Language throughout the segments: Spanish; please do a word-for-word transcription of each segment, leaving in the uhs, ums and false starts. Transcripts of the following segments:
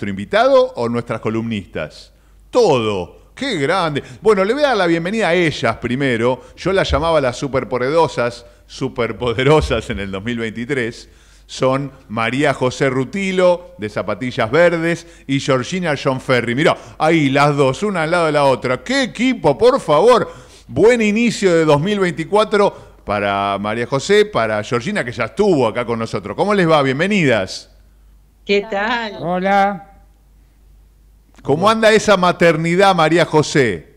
nuestro invitado o nuestras columnistas? Todo. ¡Qué grande! Bueno, le voy a dar la bienvenida a ellas primero. Yo las llamaba las superpoderosas, superpoderosas en el dos mil veintitrés. Son María José Rutilo, de Zapatillas Verdes, y Georgina Gianferri. Mirá, ahí las dos, una al lado de la otra. ¡Qué equipo, por favor! Buen inicio de dos mil veinticuatro para María José, para Georgina, que ya estuvo acá con nosotros. ¿Cómo les va? Bienvenidas. ¿Qué tal? Hola. ¿Cómo anda esa maternidad, María José?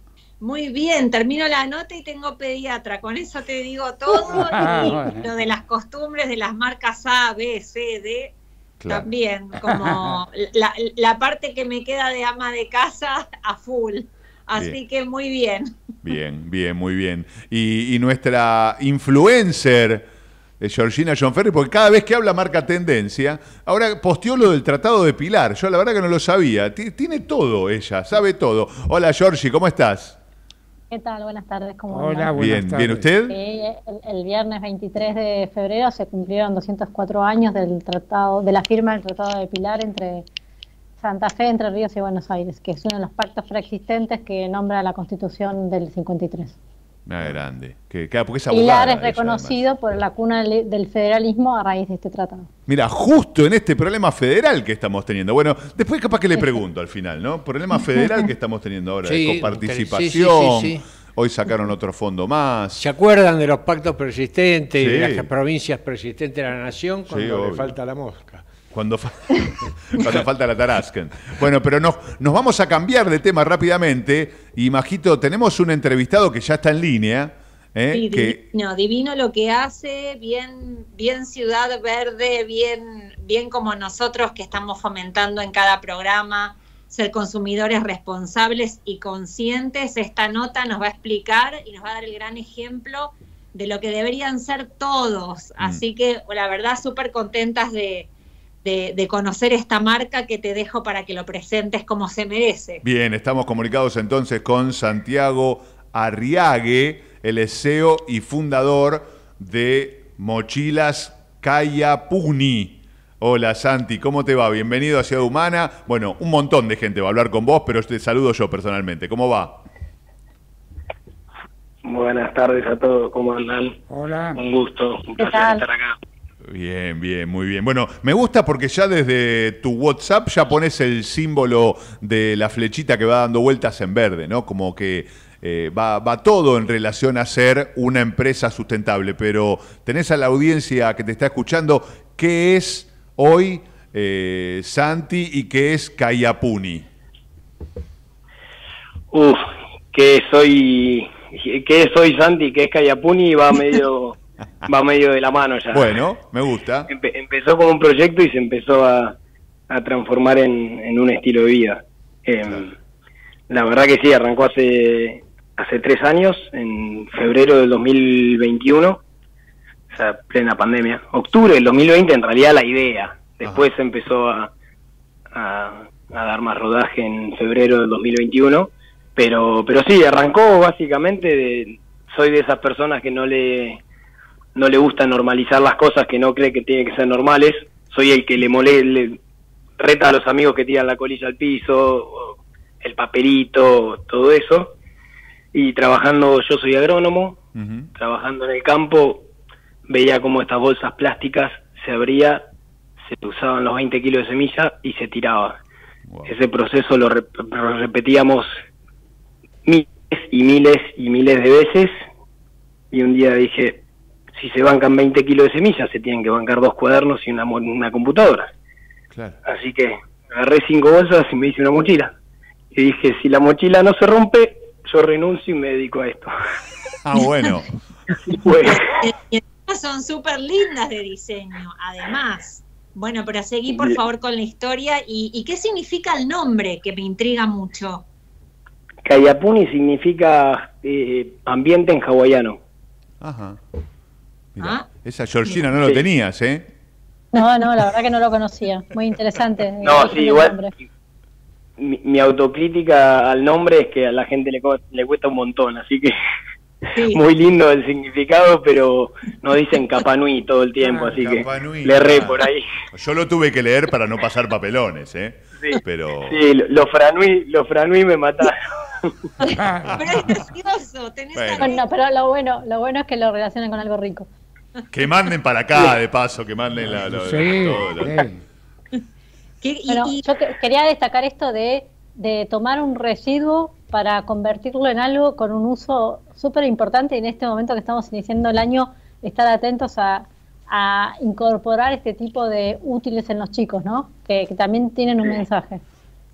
Muy bien, termino la nota y tengo pediatra, con eso te digo todo. Y lo de las costumbres de las marcas A, B, C, D, claro. También, como la, la parte que me queda de ama de casa a full. Así bien. Que muy bien. Bien, bien, muy bien. Y, y nuestra influencer, Georgina Gianferri, porque cada vez que habla marca tendencia. Ahora posteó lo del Tratado de Pilar. Yo la verdad que no lo sabía. Tiene todo ella, sabe todo. Hola, Georgi, ¿cómo estás? ¿Qué tal? Buenas tardes, ¿cómo Hola, buenas bien, tardes. ¿Bien usted? Eh, el, el viernes veintitrés de febrero se cumplieron doscientos cuatro años del tratado, de la firma del Tratado de Pilar entre Santa Fe, Entre Ríos y Buenos Aires, que es uno de los pactos preexistentes que nombra la Constitución del cincuenta y tres. Ah, grande. Que, que, porque es abogada, Pilar es reconocido ella, por la cuna del federalismo a raíz de este tratado. Mira, justo en este problema federal que estamos teniendo. Bueno, después capaz que le pregunto al final, ¿no? Problema federal que estamos teniendo ahora, sí, de coparticipación. Sí, sí, sí, sí. Hoy sacaron otro fondo más. ¿Se acuerdan de los pactos persistentes, sí, y de las provincias persistentes de la nación cuando sí, le falta la mosca? Cuando, fa cuando falta la tarasca. Bueno, pero nos, nos vamos a cambiar de tema rápidamente. Y, Majito, tenemos un entrevistado que ya está en línea. ¿eh? Sí, que... divino, divino lo que hace, bien, bien Ciudad Verde, bien, bien como nosotros que estamos fomentando en cada programa ser consumidores responsables y conscientes. Esta nota nos va a explicar y nos va a dar el gran ejemplo de lo que deberían ser todos. Mm. Así que, la verdad, súper contentas de... De, de conocer esta marca, que te dejo para que lo presentes como se merece. Bien, estamos comunicados entonces con Santiago Arriague, el C E O y fundador de Mochilas Caiapuni. Hola Santi, ¿cómo te va? Bienvenido a Ciudad Humana. Bueno, un montón de gente va a hablar con vos, pero te saludo yo personalmente. ¿Cómo va? Buenas tardes a todos, ¿cómo andan? Hola. Un gusto, un placer estar acá. Bien, bien, muy bien. Bueno, me gusta porque ya desde tu WhatsApp ya pones el símbolo de la flechita que va dando vueltas en verde, ¿no? Como que eh, va, va todo en relación a ser una empresa sustentable, pero tenés a la audiencia que te está escuchando, ¿qué es hoy eh, Santi y qué es Caiapuni? Uf, ¿qué soy, qué soy Santi y qué es Caiapuni? Va medio... va medio de la mano ya. Bueno, me gusta. Empe empezó como un proyecto y se empezó a, a transformar en, en un estilo de vida. Eh, claro. La verdad que sí, arrancó hace hace tres años, en febrero del dos mil veintiuno, o sea, plena pandemia. Octubre del dos mil veinte, en realidad, la idea. Después se empezó a, a, a dar más rodaje en febrero del dos mil veintiuno. Pero, pero sí, arrancó básicamente de... Soy de esas personas que no le... no le gusta normalizar las cosas, que no cree que tienen que ser normales. Soy el que le mole, le reta a los amigos que tiran la colilla al piso, el papelito, todo eso. Y trabajando, yo soy agrónomo, uh-huh. trabajando en el campo, veía cómo estas bolsas plásticas se abría, se usaban los veinte kilos de semilla y se tiraba. Wow. Ese proceso lo, rep lo repetíamos miles y miles y miles de veces, y un día dije... si se bancan veinte kilos de semillas, se tienen que bancar dos cuadernos y una, una computadora. Claro. Así que agarré cinco bolsas y me hice una mochila. Y dije, si la mochila no se rompe, yo renuncio y me dedico a esto. Ah, bueno. Así fue. Y son súper lindas de diseño, además. Bueno, pero seguí por favor con la historia. ¿Y, y qué significa el nombre? Que me intriga mucho. Caiapuni significa eh, ambiente en hawaiano. Ajá. Mirá, ¿ah? Esa Georgina no sí. lo tenías, ¿eh? No, no, la verdad que no lo conocía. Muy interesante. No, sí, igual. Mi, mi autocrítica al nombre es que a la gente le, le cuesta un montón, así que sí. Muy lindo el significado, pero nos dicen Capanui todo el tiempo, ah, así Capanui, que le erré ah. por ahí. Yo lo tuve que leer para no pasar papelones, ¿eh? sí. Pero... Sí, los franui, los franui me mataron. Pero es gracioso, tenés Bueno. Bueno, pero lo bueno, lo bueno es que lo relacionan con algo rico. Que manden para acá, de paso, que manden la, lo, Sí, todo, lo- sí. ¿Qué- y- Bueno, y- yo que- quería destacar esto de, de tomar un residuo para convertirlo en algo con un uso súper importante, y en este momento que estamos iniciando el año, estar atentos a, a incorporar este tipo de útiles en los chicos, ¿no? Que, que también tienen un Sí. mensaje.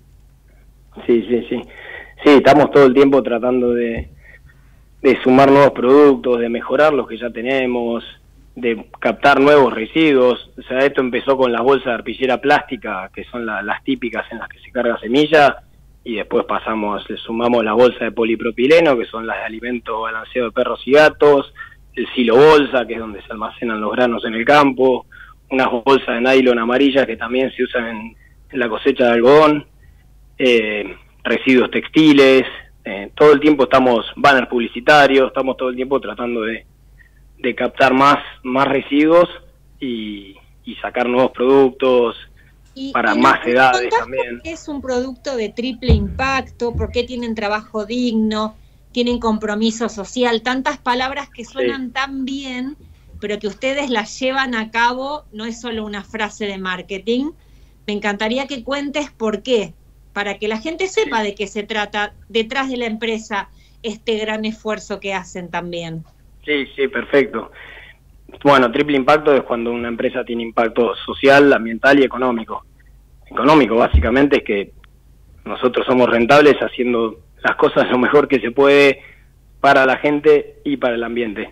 Sí, sí, sí. Sí, estamos todo el tiempo tratando de, de sumar nuevos productos, de mejorar los que ya tenemos, de captar nuevos residuos. O sea, esto empezó con las bolsas de arpillera plástica, que son la- las típicas en las que se carga semilla, y después pasamos, le sumamos las bolsas de polipropileno, que son las de alimento balanceado de perros y gatos, el silo bolsa, que es donde se almacenan los granos en el campo, unas bolsas de nylon amarillas que también se usan en, en la cosecha de algodón, eh, residuos textiles, eh, todo el tiempo estamos, banners publicitarios, estamos todo el tiempo tratando de, de captar más, más residuos y, y sacar nuevos productos y- para y más nos edades contás también. por qué es un producto de triple impacto, por qué tienen trabajo digno, tienen compromiso social, tantas palabras que suenan tan bien, pero que ustedes las llevan a cabo, no es solo una frase de marketing. Me encantaría que cuentes por qué, para que la gente sepa de qué se trata detrás de la empresa este gran esfuerzo que hacen también. Sí, sí, perfecto. Bueno, triple impacto es cuando una empresa tiene impacto social, ambiental y económico. Económico, básicamente, es que nosotros somos rentables haciendo las cosas lo mejor que se puede para la gente y para el ambiente.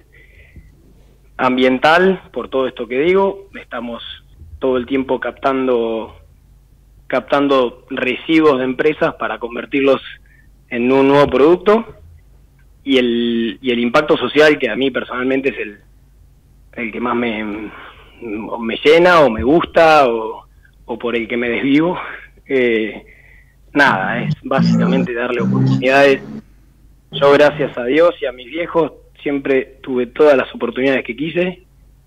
Ambiental, por todo esto que digo, estamos todo el tiempo captando captando residuos de empresas para convertirlos en un nuevo producto, y el y el impacto social, que a mí personalmente es el el que más me, me llena o me gusta o, o por el que me desvivo. Eh, nada, es básicamente darle oportunidades. Yo, gracias a Dios y a mis viejos, siempre tuve todas las oportunidades que quise,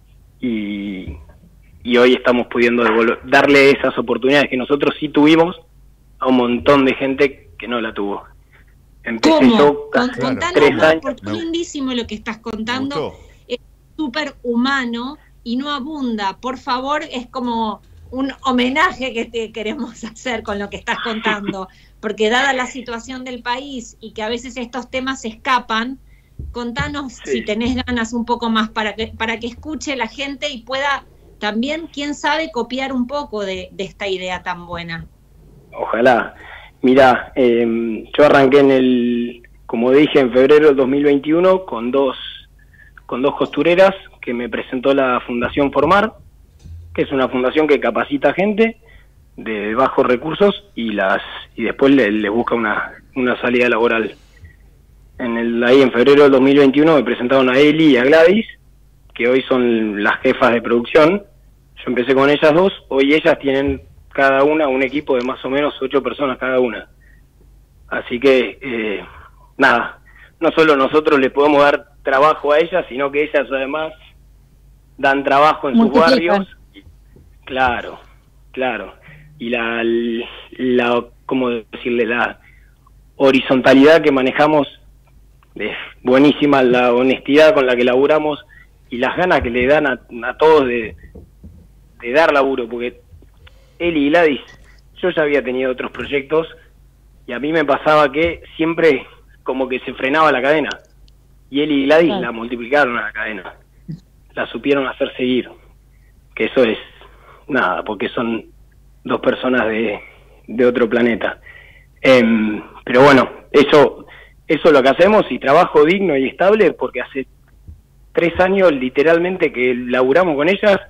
y, y hoy estamos pudiendo devolver, darle esas oportunidades que nosotros sí tuvimos a un montón de gente que no la tuvo. Empecé ¿Cómo? yo Con, casi contanos tres más, años. porque es lindísimo lo que estás Me contando. gustó. Súper humano y no abunda. Por favor, es como un homenaje que te queremos hacer con lo que estás contando, porque dada la situación del país y que a veces estos temas se escapan, contanos Sí. si tenés ganas un poco más para que, para que escuche la gente y pueda también, quién sabe, copiar un poco de, de esta idea tan buena. Ojalá. Mirá, eh, yo arranqué en el, como dije, en febrero del dos mil veintiuno con dos con dos costureras que me presentó la Fundación Formar, que es una fundación que capacita gente de bajos recursos y las y después les le busca una, una salida laboral. En el, ahí en febrero del dos mil veintiuno me presentaron a Eli y a Gladys, que hoy son las jefas de producción. Yo empecé con ellas dos, hoy ellas tienen cada una un equipo de más o menos ocho personas cada una. Así que, eh, nada, no solo nosotros le podemos dar trabajo a ellas, sino que ellas además dan trabajo en sus Multiplican. barrios. Claro, claro. Y la, la, ¿cómo decirle? La horizontalidad que manejamos es buenísima, la honestidad con la que laburamos y las ganas que le dan a, a todos de, de dar laburo, porque Eli y Gladys, yo ya había tenido otros proyectos y a mí me pasaba que siempre como que se frenaba la cadena, y Eli y Gladys Claro. la multiplicaron a la cadena, la supieron hacer seguir, que eso es nada, porque son dos personas de, de otro planeta. Em, pero bueno, eso eso es lo que hacemos, y trabajo digno y estable, porque hace tres años literalmente que laburamos con ellas,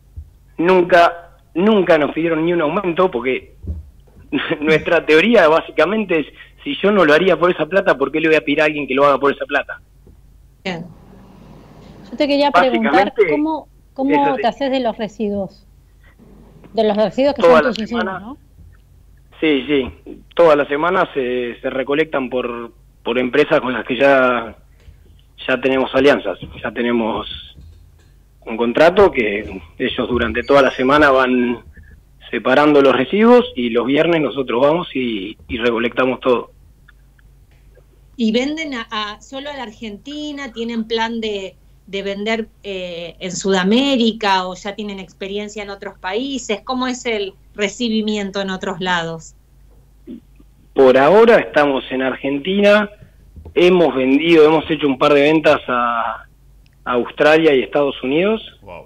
nunca nunca nos pidieron ni un aumento, porque nuestra teoría básicamente es, si yo no lo haría por esa plata, ¿por qué le voy a pedir a alguien que lo haga por esa plata? Bien. Yo te quería preguntar, Básicamente, ¿cómo, es cómo así. te haces de los residuos? De los residuos que Toda son la tus insumos, semana. ¿no? Sí, sí, todas las semanas se, se recolectan por, por empresas con las que ya, ya tenemos alianzas, ya tenemos un contrato que ellos durante toda la semana van, separando los residuos y los viernes nosotros vamos y, y recolectamos todo. ¿Y venden a, a solo a la Argentina? ¿Tienen plan de, de vender eh, en Sudamérica o ya tienen experiencia en otros países? ¿Cómo es el recibimiento en otros lados? Por ahora estamos en Argentina, hemos vendido, hemos hecho un par de ventas a, a Australia y Estados Unidos. Wow.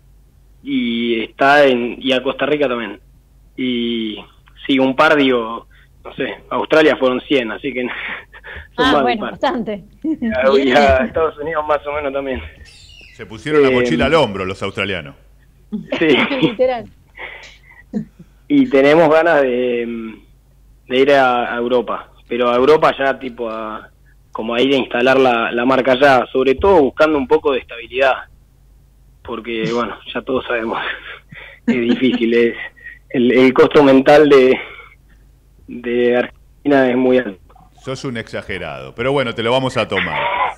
Y está en y a Costa Rica también. Y sí, un par, digo, no sé, Australia fueron cien, así que son ah, más bueno, bastante. Y a Estados Unidos más o menos también. Se pusieron la mochila eh, al hombro los australianos. Sí. Literal. Y tenemos ganas de, de ir a, a Europa, pero a Europa ya tipo a como a ir a instalar la, la marca allá, sobre todo buscando un poco de estabilidad. Porque, bueno, ya todos sabemos, es difícil, es el, el costo mental de, de Argentina es muy alto. Sos un exagerado, pero bueno, te lo vamos a tomar.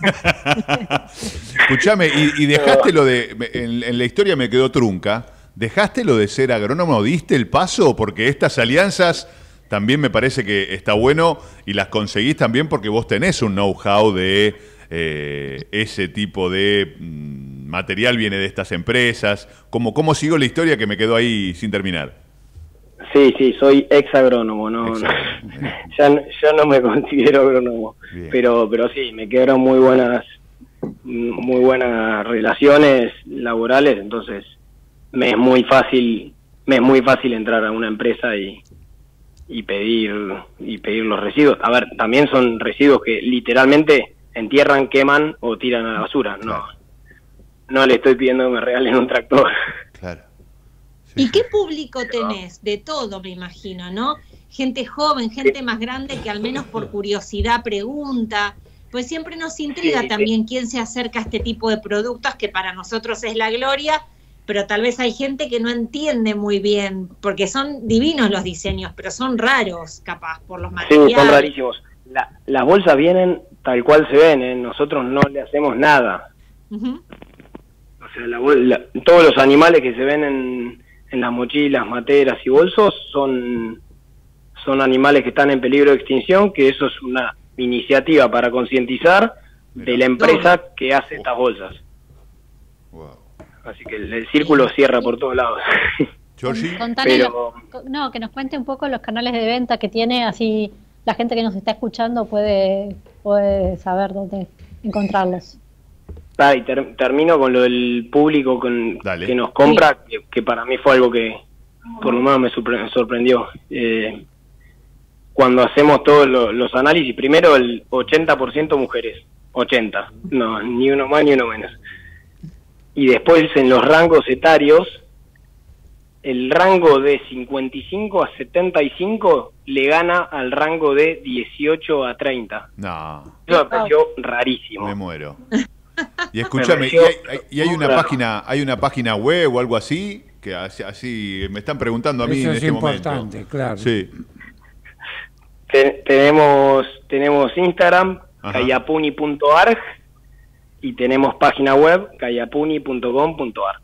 Escuchame, y, y dejaste lo de, en, en la historia me quedó trunca, ¿dejaste lo de ser agrónomo? ¿Diste el paso? Porque estas alianzas también me parece que está bueno y las conseguís también porque vos tenés un know-how de eh, ese tipo de... Mmm, material viene de estas empresas. ¿Cómo, cómo sigo la historia que me quedó ahí sin terminar? Sí, sí, soy ex agrónomo, no, no ya, yo no me considero agrónomo, bien. pero pero sí, me quedaron muy buenas muy buenas relaciones laborales, entonces me es muy fácil me es muy fácil entrar a una empresa y y pedir y pedir los residuos. A ver, también son residuos que literalmente entierran, queman o tiran a la basura, no. Claro. No le estoy pidiendo que me regalen un tractor. Claro. Sí. ¿Y qué público tenés? De todo, me imagino, ¿no? Gente joven, gente más grande que al menos por curiosidad pregunta. Pues siempre nos intriga sí, también sí. quién se acerca a este tipo de productos que para nosotros es la gloria, pero tal vez hay gente que no entiende muy bien, porque son divinos los diseños, pero son raros, capaz, por los materiales. Sí, son rarísimos. La, las bolsas vienen tal cual se ven, ¿eh? Nosotros no le hacemos nada. Uh-huh. O sea, la, la, todos los animales que se ven en, en las mochilas, materas y bolsos son, son animales que están en peligro de extinción, que eso es una iniciativa para concientizar de la empresa que hace estas bolsas. Wow. Así que el, el círculo cierra por todos lados. Pero... los, no, que nos cuente un poco los canales de venta que tiene, así la gente que nos está escuchando puede, puede saber dónde encontrarlos. Ah, y ter, termino con lo del público con, que nos compra, sí. que, que para mí fue algo que por lo menos me sorpre sorprendió. Eh, cuando hacemos todos lo, los análisis, primero el ochenta por ciento mujeres, ochenta, no, ni uno más ni uno menos. Y después en los rangos etarios, el rango de cincuenta y cinco a setenta y cinco le gana al rango de dieciocho a treinta. No. Eso me pareció rarísimo. Me muero. Y escúchame, ¿y hay, y hay una página, hay una página web o algo así? Que así, así me están preguntando a mí Eso en es este importante, momento. Claro. Sí. Ten, tenemos, tenemos Instagram, cayapuni punto arg, y tenemos página web, cayapuni punto com punto arg.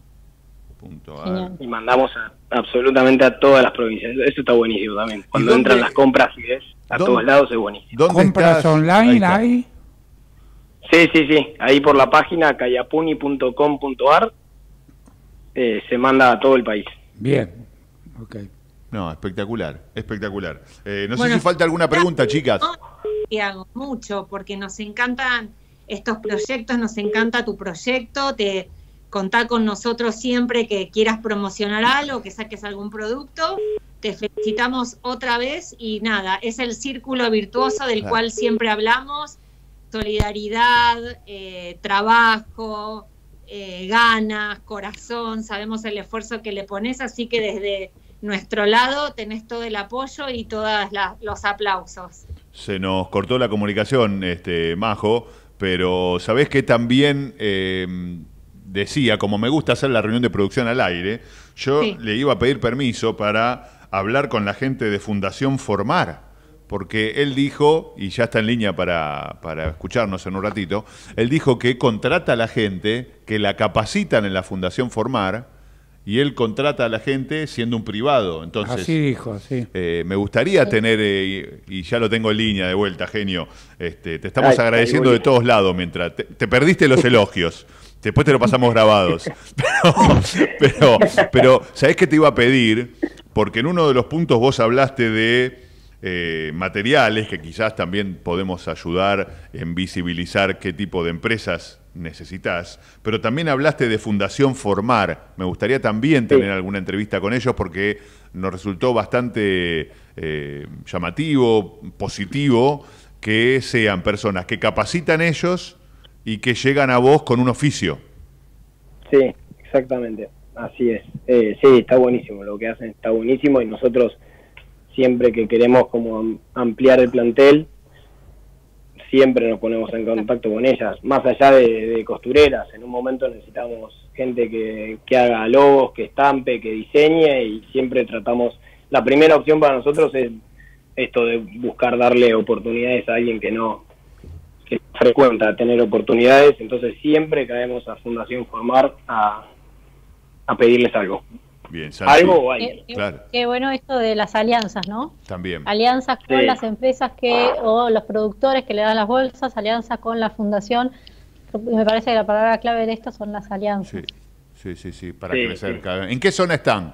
Y mandamos a, absolutamente a todas las provincias. Eso está buenísimo también. Cuando entran las compras y ves a ¿dónde, todos lados es buenísimo. ¿Compras estás? online ahí? Sí, sí, sí. Ahí por la página cayapuni punto com punto arg eh, se manda a todo el país. Bien, ok. No, espectacular, espectacular. Eh, no bueno, sé si falta alguna pregunta, chicas. Hago mucho, porque nos encantan estos proyectos, nos encanta tu proyecto, te contá con nosotros siempre que quieras promocionar algo, que saques algún producto. Te felicitamos otra vez y nada, es el círculo virtuoso del claro. cual siempre hablamos. Solidaridad, eh, trabajo, eh, ganas, corazón, sabemos el esfuerzo que le pones, así que desde nuestro lado tenés todo el apoyo y todos los aplausos. Se nos cortó la comunicación, este Majo, pero sabés que también eh, decía, como me gusta hacer la reunión de producción al aire, yo sí. le iba a pedir permiso para hablar con la gente de Fundación Formar. Porque él dijo, y ya está en línea para, para escucharnos en un ratito, él dijo que contrata a la gente, que la capacitan en la Fundación Formar, y él contrata a la gente siendo un privado. Entonces, así dijo, sí. Eh, me gustaría tener, eh, y ya lo tengo en línea de vuelta, genio, este, te estamos Ay, agradeciendo ay, de todos lados mientras te, te perdiste los elogios. Después te lo pasamos grabados. Pero, pero, pero, ¿sabés qué te iba a pedir? Porque en uno de los puntos vos hablaste de eh, materiales que quizás también podemos ayudar en visibilizar qué tipo de empresas necesitas, pero también hablaste de Fundación Formar. Me gustaría también tener sí. alguna entrevista con ellos porque nos resultó bastante eh, llamativo, positivo, que sean personas que capacitan ellos y que llegan a vos con un oficio. Sí, exactamente, así es. Eh, sí, está buenísimo, lo que hacen está buenísimo y nosotros siempre que queremos como ampliar el plantel, siempre nos ponemos en contacto con ellas, más allá de, de costureras. En un momento necesitamos gente que, que haga logos, que estampe, que diseñe, y siempre tratamos, la primera opción para nosotros es esto de buscar darle oportunidades a alguien que no, que no frecuenta tener oportunidades, entonces siempre caemos a Fundación Formar a, a pedirles algo. Bien, Santi. Algo o alguien. Qué, claro. Qué bueno esto de las alianzas, ¿no? También. Alianzas con Sí. las empresas que o los productores que le dan las bolsas, alianzas con la fundación. Me parece que la palabra clave de esto son las alianzas. Sí, sí, sí, sí para Sí, crecer sí. cada vez. ¿En qué zona están?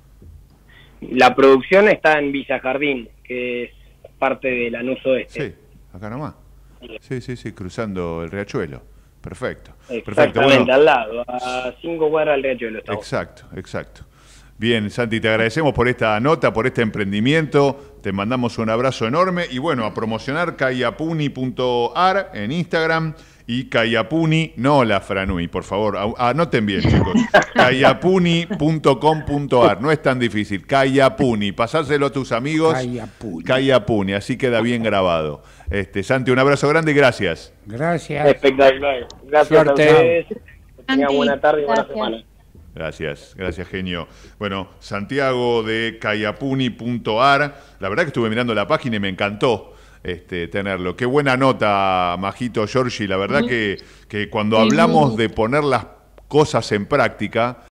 La producción está en Villa Jardín, que es parte de Lanús Oeste. Sí, acá nomás. Sí, sí, sí, cruzando el riachuelo. Perfecto. Perfecto. Exactamente, Bueno, al lado, a cinco cuadras del riachuelo estamos. exacto, exacto. Bien, Santi, te agradecemos por esta nota, por este emprendimiento. Te mandamos un abrazo enorme y bueno, a promocionar kayapuni punto ar en Instagram y Kayapuni, no la Franui, por favor, a- anoten bien, chicos. kayapuni punto com punto ar, no es tan difícil. Kayapuni, pasárselo a tus amigos. Kayapuni. Kayapuni, así queda bien grabado. Este, Santi, un abrazo grande y gracias. Gracias. Espectacular. Gracias Suerte. a ustedes. Que tengan Santi, buena tarde y buena gracias. semana. Gracias, gracias, genio. Bueno, Santiago de kayapuni punto ar, la verdad que estuve mirando la página y me encantó este, tenerlo. Qué buena nota, Majito, Giorgi, la verdad que, que cuando hablamos de poner las cosas en práctica,